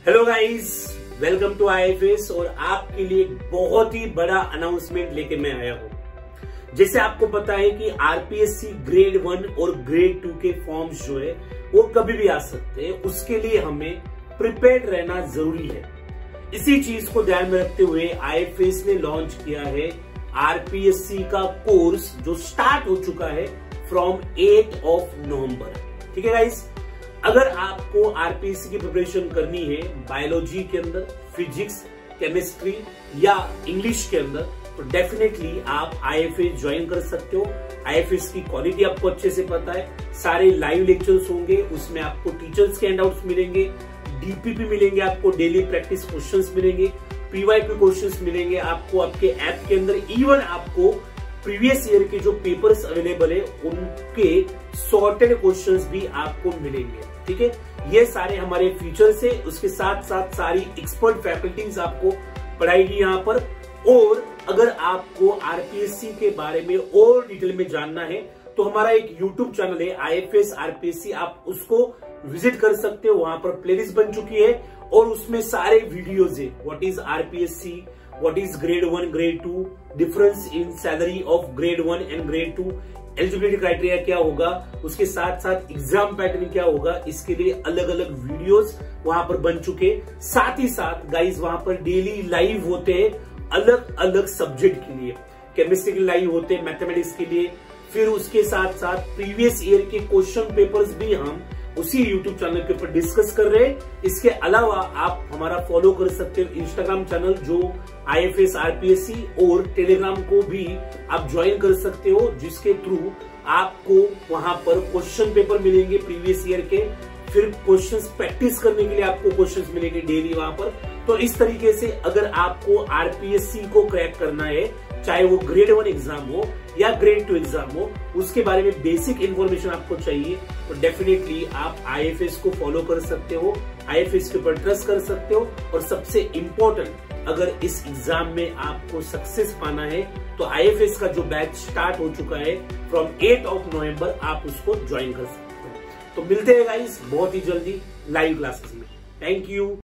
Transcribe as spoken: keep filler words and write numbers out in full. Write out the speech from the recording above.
Hello guys, welcome to IFS. और आपके लिए एक बहुत ही बड़ा अनाउंसमेंट लेके मैं आया हूं। जैसे आपको पता है कि आरपीएससी ग्रेड वन और ग्रेड टू के फॉर्म्स जो है वो कभी भी आ सकते हैं। उसके लिए हमें प्रिपेयर्ड रहना जरूरी है। इसी चीज को ध्यान में रखते हुए आईएफएस ने लॉन्च किया है आरपीएससी का कोर्स, जो स्टार्ट हो चुका है फ्रॉम एट ऑफ नवंबर। ठीक है गाइस, अगर आपको आरपीएससी की प्रिपरेशन करनी है बायोलॉजी के अंदर, फिजिक्स, केमिस्ट्री या इंग्लिश के अंदर, तो डेफिनेटली आप आईएफएस ज्वाइन कर सकते हो। आईएफएस की क्वालिटी आपको अच्छे से पता है। सारे लाइव लेक्चर्स होंगे, उसमें आपको टीचर्स के हैंडआउट्स मिलेंगे, डीपीपी मिलेंगे, आपको डेली प्रैक्टिस क्वेश्चंस मिलेंगे, पीवाईक्यू क्वेश्चंस मिलेंगे आपको आपके ऐप के अंदर। इवन आपको प्रीवियस ईयर के जो पेपर्स अवेलेबल है उनके सॉर्टेड क्वेश्चंस भी आपको मिलेंगे। ठीक है, ये सारे हमारे फीचर्स है। उसके साथ साथ सारी एक्सपर्ट फैकल्टीज आपको पढ़ाएगी यहाँ पर। और अगर आपको आरपीएससी के बारे में और डिटेल में जानना है तो हमारा एक यूट्यूब चैनल है आईएफएस आरपीएससी, आप उसको विजिट कर सकते हो। वहां पर प्लेलिस्ट बन चुकी है और उसमें सारे वीडियोज है। What is RPSC, what is grade one, grade two, difference in salary of grade one and grade two, eligibility criteria क्या होगा, उसके साथ साथ एग्जाम पैटर्न क्या होगा, इसके लिए अलग अलग वीडियोस वहां पर बन चुके। साथ ही साथ गाइज वहां पर डेली लाइव होते हैं अलग अलग सब्जेक्ट के लिए। केमिस्ट्री के लाइव होते हैं, मैथमेटिक्स के लिए, फिर उसके साथ साथ प्रीवियस ईयर के क्वेश्चन पेपर्स भी हम उसी यूट्यूब चैनल के ऊपर डिस्कस कर रहे हैं। इसके अलावा आप हमारा फॉलो कर सकते हो इंस्टाग्राम चैनल जो आईएफएस आरपीएससी, और टेलीग्राम को भी आप ज्वाइन कर सकते हो, जिसके थ्रू आपको वहां पर क्वेश्चन पेपर मिलेंगे प्रीवियस ईयर के, फिर क्वेश्चंस प्रैक्टिस करने के लिए आपको क्वेश्चंस मिलेंगे डेली वहां पर। तो इस तरीके से अगर आपको आरपीएससी को क्रैक करना है, चाहे वो ग्रेड वन एग्जाम हो या ग्रेड टू एग्जाम हो, उसके बारे में बेसिक इंफॉर्मेशन आपको चाहिए, तो डेफिनेटली आप आईएफएस को फॉलो कर सकते हो, आईएफएस के ऊपर ट्रस्ट कर सकते हो। और सबसे इंपॉर्टेंट, अगर इस एग्जाम में आपको सक्सेस पाना है तो आईएफएस का जो बैच स्टार्ट हो चुका है फ्रॉम एट ऑफ नवंबर, आप उसको ज्वाइन कर सकते हो। तो मिलते हैं गाइस बहुत ही जल्दी लाइव क्लासेस में। Thank you.